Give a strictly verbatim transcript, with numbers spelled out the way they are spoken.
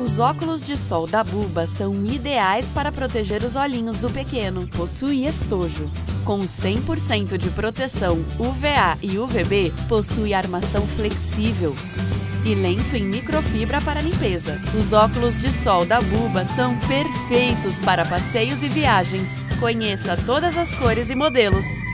Os óculos de sol da Buba são ideais para proteger os olhinhos do pequeno. Possui estojo. Com cem por cento de proteção U V A e U V B, possui armação flexível e lenço em microfibra para limpeza. Os óculos de sol da Buba são perfeitos para passeios e viagens. Conheça todas as cores e modelos.